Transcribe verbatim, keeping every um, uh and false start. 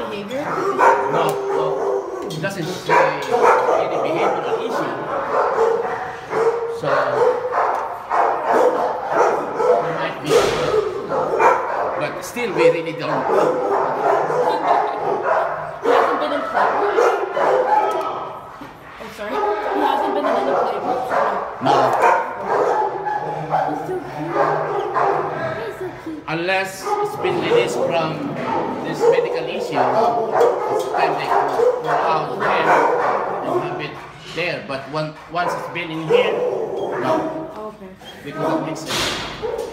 behavior? No, no, it doesn't say any behavioral issue. So, there might be, but still we really don't know. He hasn't been in playgroups? Oh, sorry? He hasn't been in any playgroups? No. He's so cute. He's so cute. Unless it's been released from this medical issue, it's time they go go out there and have it there. But one, once it's been in here, no, Oh, okay. we couldn't mix it.